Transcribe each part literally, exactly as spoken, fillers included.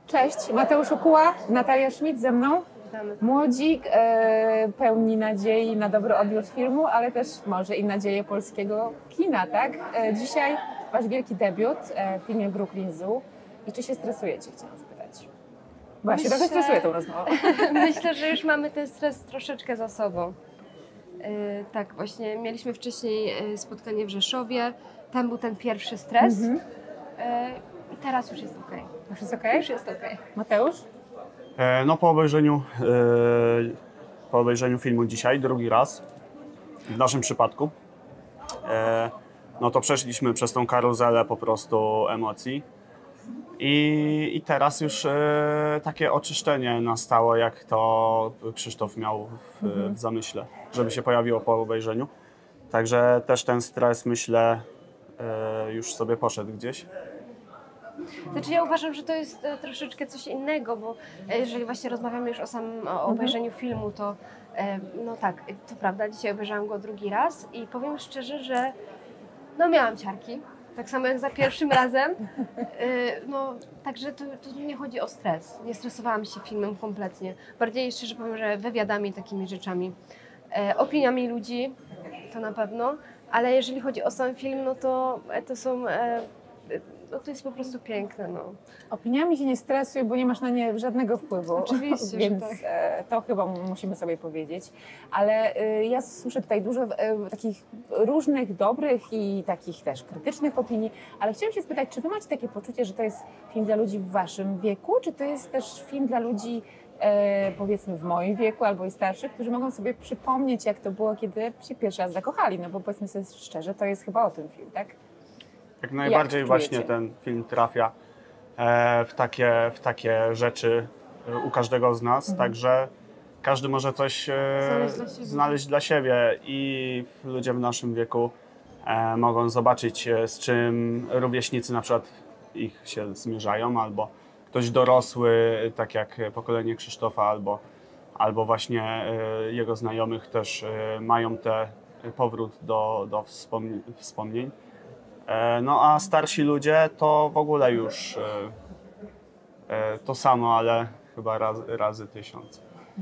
Cześć, Mateusz Okuła, Natalia Schmidt ze mną. Witamy. Młodzik, e, pełni nadziei na dobry odbiór filmu, ale też może i nadzieję polskiego kina, tak? E, dzisiaj wasz wielki debiut e, w filmie Brooklyn Zoo. I czy się stresujecie, chciałam spytać? Bo ja się trochę stresuję tą rozmową. Myślę, że już mamy ten stres troszeczkę za sobą. Yy, tak, właśnie mieliśmy wcześniej yy, spotkanie w Rzeszowie, tam był ten pierwszy stres Mhm. yy, i teraz już jest okej. Już jest okej? Już jest okej. Mateusz? E, no po obejrzeniu, e, po obejrzeniu filmu dzisiaj, drugi raz, w naszym przypadku, e, no to przeszliśmy przez tą karuzelę po prostu emocji i, i teraz już e, takie oczyszczenie nastało, jak to Krzysztof miał w, Mhm. w zamyśle, żeby się pojawiło po obejrzeniu. Także też ten stres, myślę, e, już sobie poszedł gdzieś. Znaczy ja uważam, że to jest e, troszeczkę coś innego, bo e, jeżeli właśnie rozmawiamy już o samym o obejrzeniu filmu, to e, no tak, e, to prawda, dzisiaj obejrzałam go drugi raz i powiem szczerze, że no miałam ciarki, tak samo jak za pierwszym razem, e, no także to, to nie chodzi o stres, nie stresowałam się filmem kompletnie, bardziej szczerze powiem, że wywiadami, takimi rzeczami, e, opiniami ludzi, to na pewno, ale jeżeli chodzi o sam film, no to e, to są... E, No to jest po prostu piękne, no. Opiniami się nie stresuj, bo nie masz na nie żadnego wpływu. Oczywiście, Więc że tak. e, to chyba musimy sobie powiedzieć. Ale e, ja słyszę tutaj dużo e, takich różnych dobrych i takich też krytycznych opinii, ale chciałam się spytać, czy wy macie takie poczucie, że to jest film dla ludzi w waszym wieku, czy to jest też film dla ludzi e, powiedzmy w moim wieku albo i starszych, którzy mogą sobie przypomnieć, jak to było, kiedy się pierwszy raz zakochali, no bo powiedzmy sobie szczerze, to jest chyba o tym film, tak? Jak najbardziej Jak właśnie czujecie? ten film trafia e, w, takie, w takie rzeczy e, u każdego z nas, Mhm. także każdy może coś e, Znaleźć dla siebie. znaleźć dla siebie i ludzie w naszym wieku e, mogą zobaczyć, e, z czym rówieśnicy na przykład ich się zmierzają, albo ktoś dorosły, tak jak pokolenie Krzysztofa, albo, albo właśnie e, jego znajomych też e, mają te powrót do, do wspomni- wspomnień. E, No a starsi ludzie to w ogóle już e, e, to samo, ale chyba raz, razy tysiąc.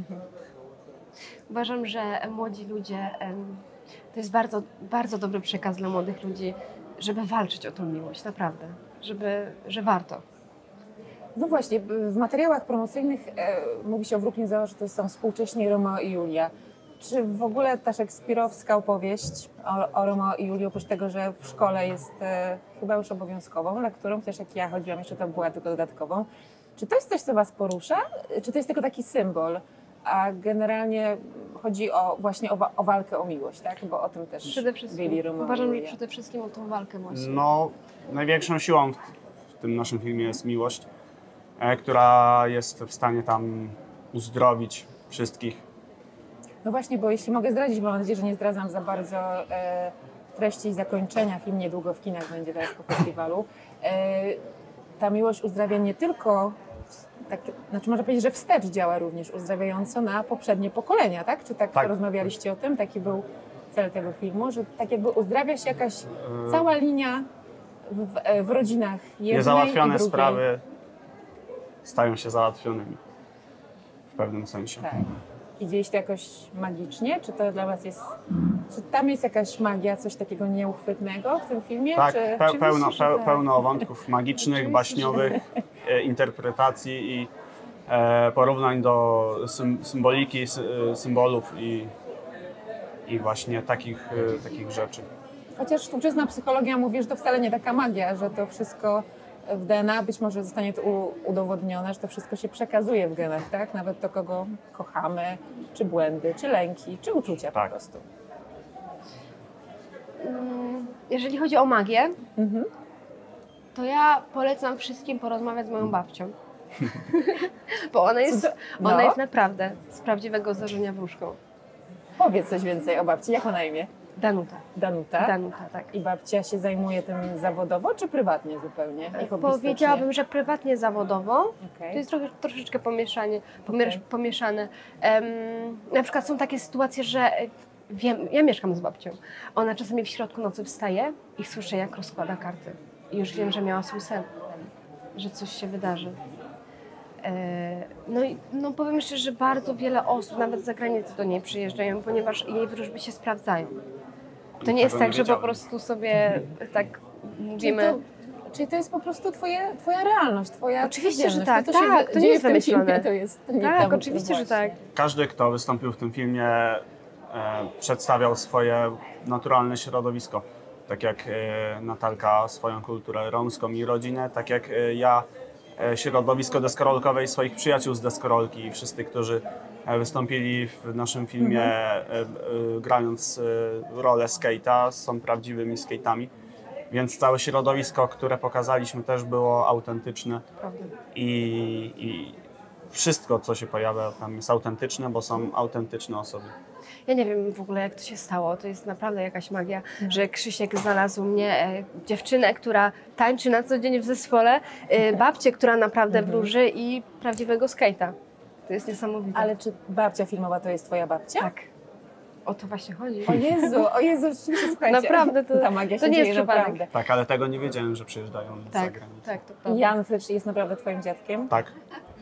Uważam, że młodzi ludzie, em, to jest bardzo, bardzo dobry przekaz dla młodych ludzi, żeby walczyć o tą miłość, naprawdę, żeby, że warto. No właśnie, w materiałach promocyjnych e, mówi się o Brooklyn Zoo, że to są współcześni Romeo i Julia. Czy w ogóle ta szekspirowska opowieść o, o Romeo i Julii, oprócz tego, że w szkole jest e, chyba już obowiązkową lekturą, też jak ja chodziłam, jeszcze to była tylko dodatkową, czy to jest coś, co was porusza? Czy to jest tylko taki symbol? A generalnie chodzi o właśnie o, wa- o walkę o miłość, tak? Bo o tym też Przede wszystkim, byli Romeo i uważam, że Julia. przede wszystkim o tą walkę właśnie. No, największą siłą w, w tym naszym filmie jest miłość, e, która jest w stanie tam uzdrowić wszystkich. No właśnie, bo jeśli mogę zdradzić, bo mam nadzieję, że nie zdradzam za bardzo e, treści i zakończenia, film niedługo w kinach będzie teraz po festiwalu. E, ta miłość uzdrawia nie tylko, tak, znaczy można powiedzieć, że wstecz działa również uzdrawiająco na poprzednie pokolenia, tak? Czy tak, Tak. rozmawialiście o tym? Taki był cel tego filmu, że tak jakby uzdrawia się jakaś cała linia w, w rodzinach jednej Niezałatwione i drugiej. sprawy stają się załatwionymi w pewnym sensie. Tak. I dzieje się to jakoś magicznie? Czy to dla was jest... Czy tam jest jakaś magia, coś takiego nieuchwytnego w tym filmie? Tak, czy... pe- Oczywiście, pełno, że pe- tak. pełno wątków magicznych, Oczywiście, baśniowych, e, interpretacji i e, porównań do sym- symboliki, sy- e, symbolów i, i właśnie takich, e, takich rzeczy. Chociaż współczesna psychologia mówi, że to wcale nie taka magia, że to wszystko w D N A, być może zostanie to u- udowodnione, że to wszystko się przekazuje w genach, tak? Nawet to, kogo kochamy, czy błędy, czy lęki, czy uczucia Tak. po prostu. Mm, Jeżeli chodzi o magię, Mhm. to ja polecam wszystkim porozmawiać z moją babcią. Bo ona jest, Co to- ona no. jest naprawdę z prawdziwego zdarzenia wróżką. Powiedz coś więcej o babci. Jak ma na imię? Danuta. Danuta. Danuta, tak. I babcia się zajmuje tym zawodowo, czy prywatnie zupełnie? I hobbystycznie? Powiedziałabym, że prywatnie, zawodowo. Okej. To jest trochę, troszeczkę pomieszanie, pomiesz, Okej. pomieszane. Em, na przykład są takie sytuacje, że e, wiem, ja mieszkam z babcią. Ona czasami w środku nocy wstaje i słyszę, jak rozkłada karty. I już wiem, że miała swój sen, że coś się wydarzy. E, No i no powiem szczerze, że bardzo wiele osób, nawet z zagranicy do niej przyjeżdżają, ponieważ jej wróżby się sprawdzają. To nie jest Tego nie tak, że po wiedziałem. prostu sobie tak Czyli mówimy... to, czyli to jest po prostu twoje, twoja realność, twoja Oczywiście, że codzienność. tak, To, co się tak, to nie dzieje jest w tym filmie, wymyślone. to jest to nie Tak, tam, oczywiście, że właśnie. tak. Każdy, kto wystąpił w tym filmie, e, przedstawiał swoje naturalne środowisko. Tak jak e, Natalka swoją kulturę romską i rodzinę, tak jak e, ja e, środowisko deskorolkowe i swoich przyjaciół z deskorolki. I wszyscy, którzy e, wystąpili w naszym filmie e, e, grając e, rolę skate'a, są prawdziwymi skate'ami. Więc całe środowisko, które pokazaliśmy, też było autentyczne. Prawda. I, i wszystko, co się pojawia tam jest autentyczne, bo są autentyczne osoby. Ja nie wiem w ogóle, jak to się stało. To jest naprawdę jakaś magia, że Krzysiek znalazł mnie, e, dziewczynę, która tańczy na co dzień w zespole, e, babcię, która naprawdę wróży i prawdziwego skate'a. To jest niesamowite. Ale czy babcia filmowa to jest twoja babcia? tak, o to właśnie chodzi. O Jezu, o Jezu, rzeczywiście, słuchajcie. Naprawdę, to- ta magia to się nie jest dzieje przypadek. naprawdę. Tak, ale tego nie wiedziałem, że przyjeżdżają z tak, zagranicy. tak, to I prawda. Jan Frycz jest naprawdę twoim dziadkiem? Tak,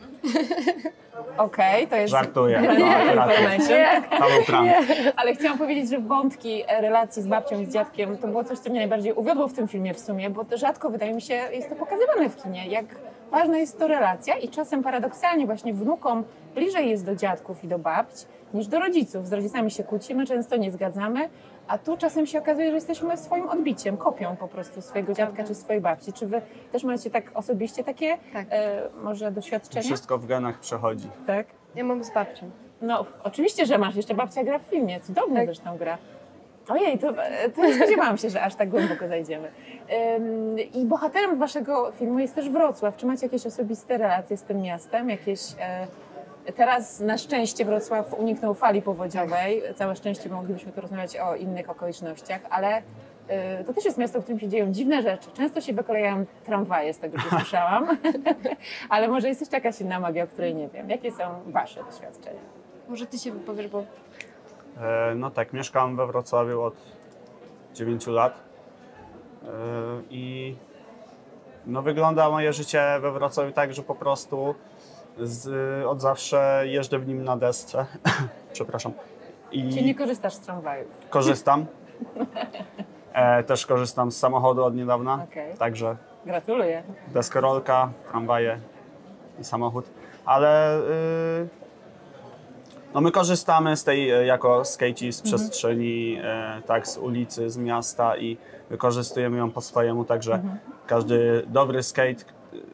Okej, to jest... żartuję. No, Nie, akurat information. Nie. to był prank. Ale chciałam powiedzieć, że wątki e, relacji z babcią i z dziadkiem to było coś, co mnie najbardziej uwiodło w tym filmie w sumie, bo to rzadko, wydaje mi się, jest to pokazywane w kinie, jak ważna jest to relacja i czasem paradoksalnie właśnie wnukom bliżej jest do dziadków i do babć niż do rodziców. Z rodzicami się kłócimy, często nie zgadzamy, a tu czasem się okazuje, że jesteśmy swoim odbiciem, kopią po prostu swojego dziadka czy swojej babci. Czy wy też macie tak osobiście takie Tak. e, może doświadczenia? Wszystko w genach przechodzi. Tak. Ja mam z babcią. No, oczywiście, że masz. Jeszcze babcia gra w filmie. Cudownie Tak. zresztą gra. Ojej, to, to nie spodziewałam się, że aż tak głęboko zajdziemy. Ym, I bohaterem waszego filmu jest też Wrocław. Czy macie jakieś osobiste relacje z tym miastem? Jakieś... E, teraz na szczęście Wrocław uniknął fali powodziowej. Całe szczęście moglibyśmy tu rozmawiać o innych okolicznościach, ale y, to też jest miasto, w którym się dzieją dziwne rzeczy. Często się wykolejają tramwaje, z tego co słyszałam. Ale może jest jeszcze jakaś inna magia, o której nie wiem. Jakie są wasze doświadczenia? Może ty się wypowiesz, bo E, no tak, mieszkam we Wrocławiu od dziewięciu lat. E, I no wygląda moje życie we Wrocławiu tak, że po prostu z, od zawsze jeżdżę w nim na desce. Przepraszam. I Czy nie korzystasz z tramwajów? korzystam. E, też korzystam z samochodu od niedawna. Okej. Także Gratuluję. deskorolka, tramwaje i samochód. Ale y, no my korzystamy z tej e, jako skejci z przestrzeni, e, tak, z ulicy, z miasta i wykorzystujemy ją po swojemu, także każdy dobry skate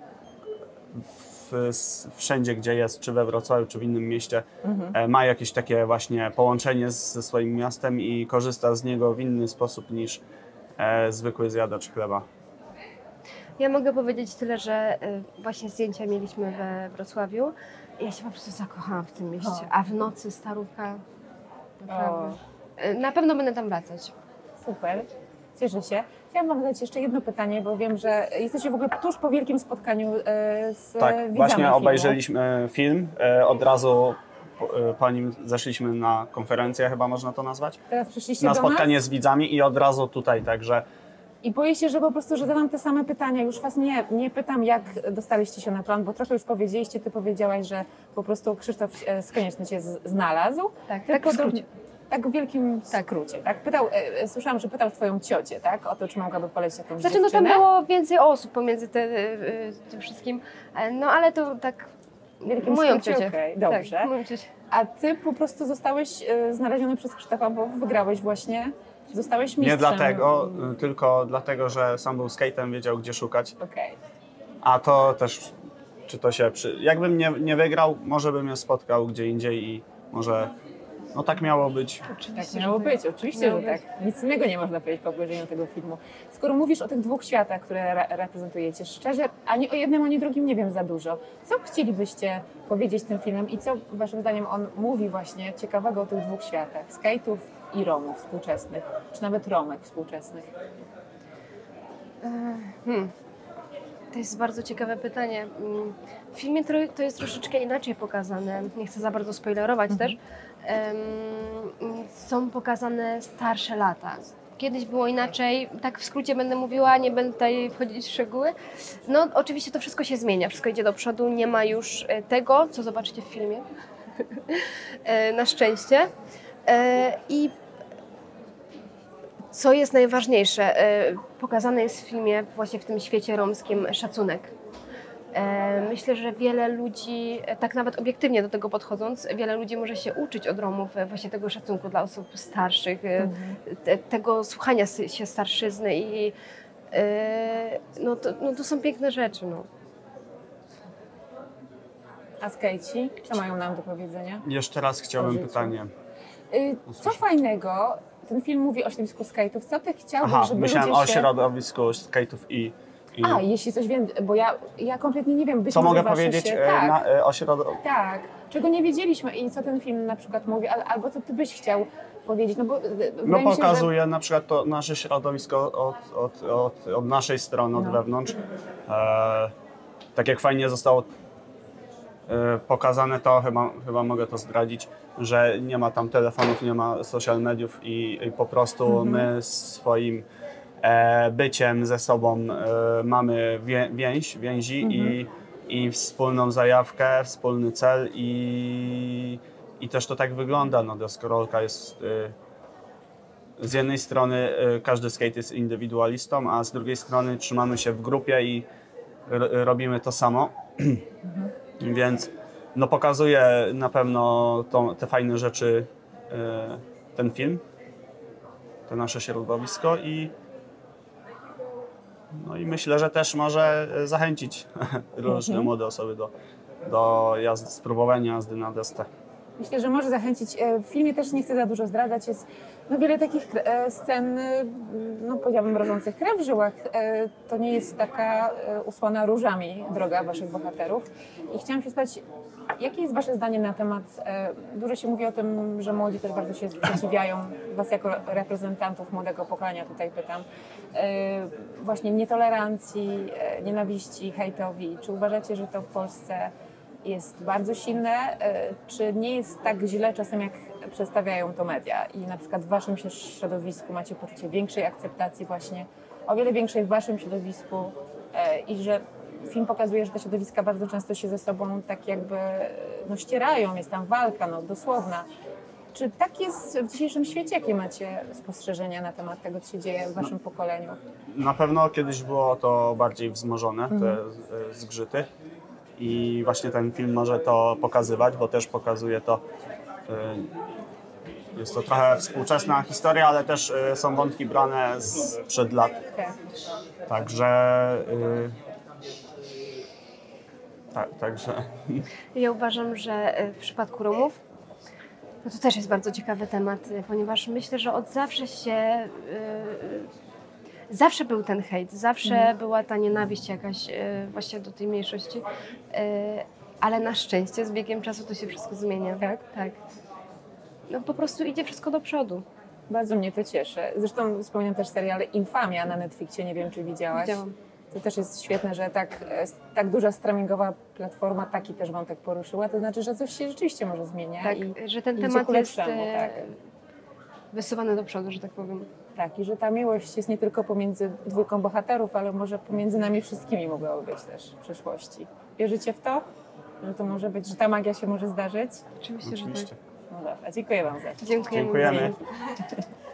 w, s- wszędzie, gdzie jest, czy we Wrocławiu, czy w innym mieście, e, ma jakieś takie właśnie połączenie z, ze swoim miastem i korzysta z niego w inny sposób niż e, zwykły zjadacz chleba. ja mogę powiedzieć tyle, że y, właśnie zdjęcia mieliśmy we Wrocławiu i ja się po prostu zakochałam w tym mieście. O. A w nocy Starówka, naprawdę. O. Y, Na pewno będę tam wracać. Super, cieszę się. Chciałam wam zadać jeszcze jedno pytanie, bo wiem, że jesteście w ogóle tuż po wielkim spotkaniu e, z Tak, widzami właśnie filmu. obejrzeliśmy film, e, od razu po, e, po nim zeszliśmy na konferencję, chyba można to nazwać, Teraz przyszliście na do spotkanie nas z widzami i od razu tutaj, także i boję się, że po prostu, że zadam te same pytania. Już was nie, nie pytam, jak dostaliście się na plan, bo trochę już powiedzieliście, ty powiedziałaś, że po prostu Krzysztof e, z Konieczny cię z- znalazł. Tak, Ty tak w podobnie- skrócie. Tak w wielkim Tak. skrócie, tak? Pytał, e, słyszałam, że pytał twoją ciocię, tak? O to, czy mogłaby polecić jakąś Znaczy, no tam dziewczynę. było więcej osób pomiędzy te, y, y, tym wszystkim, e, no ale to tak W wielkim moją skrócie, ciocię. okej, dobrze. Tak, moją ciocię. A ty po prostu zostałeś e, znaleziony przez Krzysztofa, bo wygrałeś właśnie, zostałeś mistrzem. nie dlatego, y, tylko dlatego, że sam był skate'em, wiedział gdzie szukać, Okej. a to też, czy to się, przy... jakbym nie, nie wygrał, może bym ją spotkał gdzie indziej i może, no tak miało być. Tak miało być, oczywiście, Miało że tak. Nic innego nie można powiedzieć po obejrzeniu tego filmu. Skoro mówisz o tych dwóch światach, które re reprezentujecie, szczerze, ani o jednym, ani drugim nie wiem za dużo. Co chcielibyście powiedzieć tym filmem i co waszym zdaniem on mówi właśnie ciekawego o tych dwóch światach? Skate'ów i Romów współczesnych, czy nawet Romek współczesnych. Hmm. To jest bardzo ciekawe pytanie. Mm, W filmie tro- to jest troszeczkę inaczej pokazane. Nie chcę za bardzo spoilerować też. Em, Są pokazane starsze lata. kiedyś było inaczej. Tak w skrócie będę mówiła, nie będę tutaj wchodzić w szczegóły. No oczywiście to wszystko się zmienia, wszystko idzie do przodu, nie ma już e, tego, co zobaczycie w filmie. E, Na szczęście. E, I co jest najważniejsze, e, pokazane jest w filmie, właśnie w tym świecie romskim, szacunek. E, Myślę, że wiele ludzi, e, tak nawet obiektywnie do tego podchodząc, wiele ludzi może się uczyć od Romów e, właśnie tego szacunku dla osób starszych, e, te, tego słuchania sy- się starszyzny i e, no to, no to są piękne rzeczy. No. A skejci, co mają nam do powiedzenia? Jeszcze raz O chciałbym życiu. pytanie. Y, Co fajnego, ten film mówi o środowisku skate'ów, co ty chciałbyś, Aha, żeby myślałem ludzie o się... środowisku skate'ów i, i... A, jeśli coś wiem, bo ja, ja kompletnie nie wiem, być Co może mogę wasze powiedzieć się... e, Tak, na, e, o środowisku? tak, czego nie wiedzieliśmy i co ten film na przykład mówi, al- albo co ty byś chciał powiedzieć, no bo y, No wydaje mi się, pokazuje na przykład to nasze środowisko od, od, od, od naszej strony, od No. wewnątrz. E, tak jak fajnie zostało e, pokazane to, chyba, chyba mogę to zdradzić, że nie ma tam telefonów, nie ma social mediów i, i po prostu my swoim e, byciem ze sobą e, mamy wię, więź, więzi i, i wspólną zajawkę, wspólny cel i, i też to tak wygląda. No, deskorolka jest e, z jednej strony e, każdy skate jest indywidualistą, a z drugiej strony trzymamy się w grupie i r- robimy to samo. Więc no, pokazuje na pewno to, te fajne rzeczy e, ten film, to nasze środowisko i no i myślę, że też może zachęcić różne młode osoby do, do jazdy, spróbowania jazdy na desce. myślę, że może zachęcić. E, W filmie też nie chcę za dużo zdradzać, jest no, wiele takich e, scen, e, no powiedziałabym, mrożących krew w żyłach. E, To nie jest taka e, usłana różami droga waszych bohaterów. I chciałam się spytać, jakie jest wasze zdanie na temat, e, dużo się mówi o tym, że młodzi też bardzo się sprzeciwiają, was jako reprezentantów młodego pokolenia tutaj pytam, e, właśnie nietolerancji, e, nienawiści, hejtowi. Czy uważacie, że to w Polsce jest bardzo silne, e, czy nie jest tak źle czasem, jak przedstawiają to media? I na przykład w waszym się środowisku macie poczucie większej akceptacji właśnie, o wiele większej w waszym środowisku e, i że film pokazuje, że te środowiska bardzo często się ze sobą tak jakby e, no, ścierają, jest tam walka, no dosłowna. Czy tak jest w dzisiejszym świecie? Jakie macie spostrzeżenia na temat tego, co się dzieje w waszym pokoleniu? Na pewno kiedyś było to bardziej wzmożone, te e, zgrzyty. I właśnie ten film może to pokazywać, bo też pokazuje to, y, jest to trochę współczesna historia, ale też y, są wątki brane sprzed lat. Tak. Także, y, tak, także Ja uważam, że e, w przypadku Romów no to też jest bardzo ciekawy temat, e, ponieważ myślę, że od zawsze się e, zawsze był ten hejt, zawsze była ta nienawiść jakaś e, właśnie do tej mniejszości, e, ale na szczęście z biegiem czasu to się wszystko zmienia. Tak? Tak. No po prostu idzie wszystko do przodu. Bardzo mnie to cieszy. Zresztą wspominam też serial Infamia na Netflixie, nie wiem, czy widziałaś. Widziałam. To też jest świetne, że tak, e, tak duża streamingowa platforma taki też wątek poruszyła. To znaczy, że coś się rzeczywiście może zmienia. Tak, I, że ten idzie temat ku jest lepszemu, e, tak. wysuwany do przodu, że tak powiem. tak, i że ta miłość jest nie tylko pomiędzy dwójką bohaterów, ale może pomiędzy nami wszystkimi mogłaby być też w przyszłości. Wierzycie w to? Że to może być, że ta magia się może zdarzyć? Oczywiście, że oczywiście. tak. No dobra, dziękuję wam za to. Dziękujemy. Dziękujemy. Dzięki.